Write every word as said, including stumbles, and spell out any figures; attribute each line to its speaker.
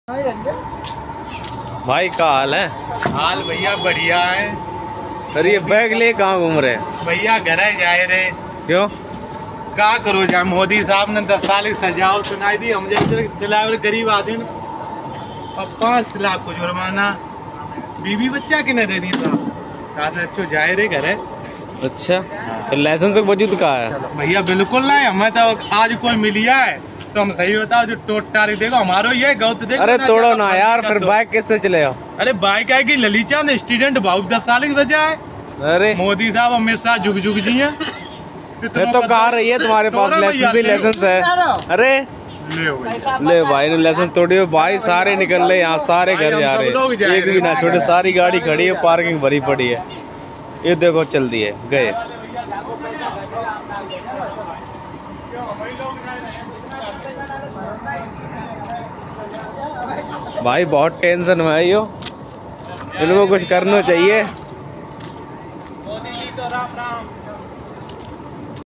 Speaker 1: भाई का हाल है?
Speaker 2: हाल भैया बढ़िया है।
Speaker 1: अरे ये बैग ले कहाँ घूम रहे?
Speaker 2: भैया घर जाए रहे।
Speaker 1: क्यों?
Speaker 2: क्या करो जाए, मोदी साहब ने दस साल की सजाओ सुनाई दी, हम जैसे दिलावर गरीब आदमी अब पाँच लाख को जुर्माना बीवी बच्चा के न दे दी था। अच्छो जाए रहे घर है।
Speaker 1: अच्छा तो लाइसेंस वजूद का है?
Speaker 2: भैया बिल्कुल नहीं, हमें तो आज कोई मिलिया है तो हम सही बताओ जो टोट तारीख देखो हमारो ये गौत देखो।
Speaker 1: अरे तोड़ो ना यार, फिर बाइक किससे चले हो?
Speaker 2: अरे बाइक है कि ललिता ने स्टूडेंट बहुत दस साल की सजा है।
Speaker 1: अरे
Speaker 2: मोदी साहब हमेशा झुक झुक जी है।
Speaker 1: मैं तो कहा रही है तुम्हारे पास लाइसेंस ही लाइसेंस है। अरे ले भाई ने लाइसेंस तोड़ी हो भाई, सारे निकल रहे यहाँ, सारे घर जा रहे हैं, एक भी ना छोटे, सारी गाड़ी खड़ी है, पार्किंग भरी पड़ी है। ये देखो चल दिए गए। भाई बहुत टेंशन में है यो, इनको कुछ करना चाहिए।
Speaker 2: मोदी जी तो राम राम।